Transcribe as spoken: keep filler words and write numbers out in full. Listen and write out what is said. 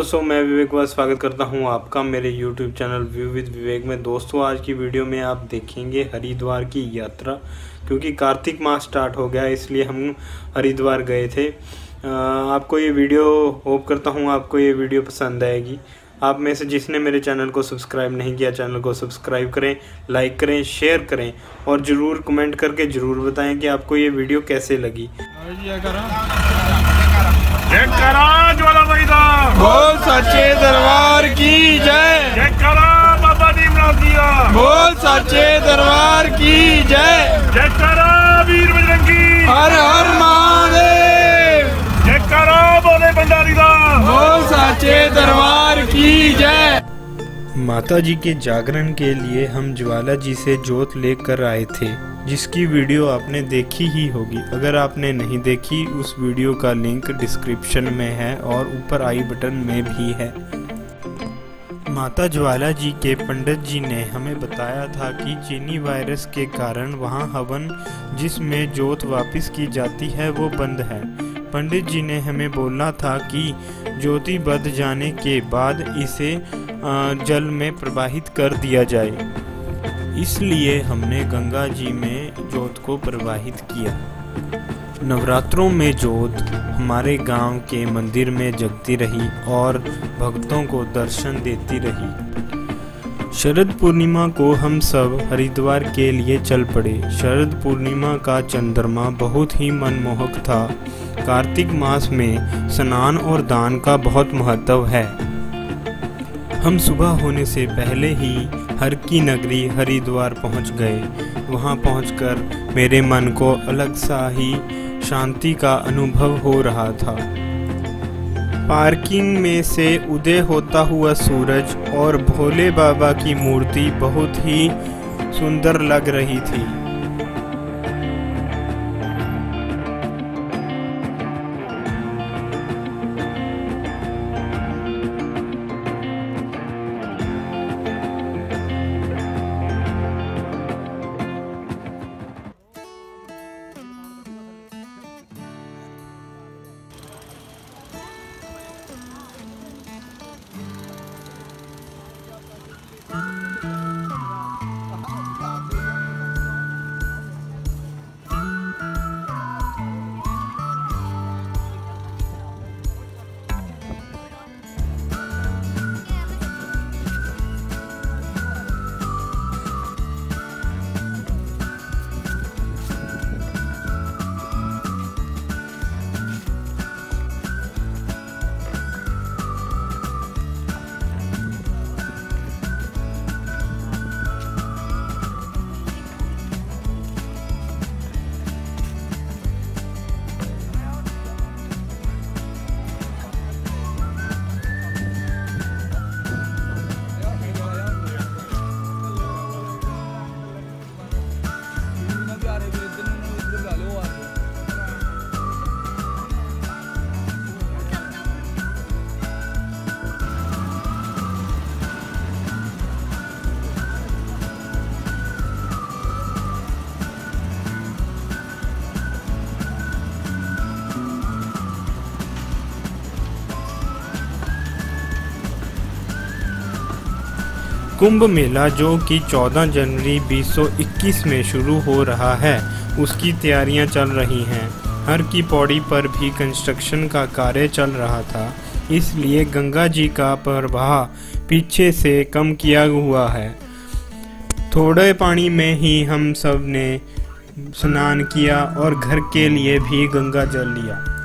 दोस्तों, मैं विवेक व स्वागत करता हूं आपका मेरे YouTube channel view with Vivek में। दोस्तों, आज की वीडियो में आप देखेंगे हरिद्वार की यात्रा। क्योंकि कार्तिक मास स्टार्ट हो गया इसलिए हम हरिद्वार गए थे। आ, आपको ये वीडियो होप करता हूं आपको ये वीडियो पसंद आएगी। आप में से जिसने मेरे चैनल को सब्सक्राइब नहीं किया, चैनल को सब्सक्राइब करें, लाइक करें, शेयर करें और ज़रूर कमेंट करके ज़रूर बताएं कि आपको ये वीडियो कैसे लगी। बोल सच्चे दरबार की जय। जय करा बाबा नीमराज दिया। बोल सच्चे दरबार की जय। जय करा वीर बजरंगी। हर हर महादेव। जय करा बोले भंडारी दा। बोल सच्चे दरबार की जय। माता जी के जागरण के लिए हम ज्वाला जी से जोत लेकर आए थे, जिसकी वीडियो आपने देखी ही होगी। अगर आपने नहीं देखी, उस वीडियो का लिंक डिस्क्रिप्शन में है और ऊपर आई बटन में भी है। माता ज्वाला जी के पंडित जी ने हमें बताया था कि चीनी वायरस के कारण वहां हवन जिसमें जोत वापस की जाती है वो बंद है। पंडित जी ने हमें बोलना था कि ज्योति बंध जाने के बाद इसे जल में प्रवाहित कर दिया जाए, इसलिए हमने गंगा जी में जोत को प्रवाहित किया। नवरात्रों में जोत हमारे गांव के मंदिर में जगती रही और भक्तों को दर्शन देती रही। शरद पूर्णिमा को हम सब हरिद्वार के लिए चल पड़े। शरद पूर्णिमा का चंद्रमा बहुत ही मनमोहक था। कार्तिक मास में स्नान और दान का बहुत महत्व है। हम सुबह होने से पहले ही हर की नगरी हरिद्वार पहुंच गए। वहां पहुंचकर मेरे मन को अलग सा ही शांति का अनुभव हो रहा था। पार्किंग में से उदय होता हुआ सूरज और भोले बाबा की मूर्ति बहुत ही सुंदर लग रही थी। कुंभ मेला जो कि चौदह जनवरी बीस सौ इक्कीस में शुरू हो रहा है, उसकी तैयारियां चल रही हैं। हर की पौड़ी पर भी कंस्ट्रक्शन का कार्य चल रहा था, इसलिए गंगा जी का प्रवाह पीछे से कम किया हुआ है। थोड़े पानी में ही हम सब ने स्नान किया और घर के लिए भी गंगा जल लिया।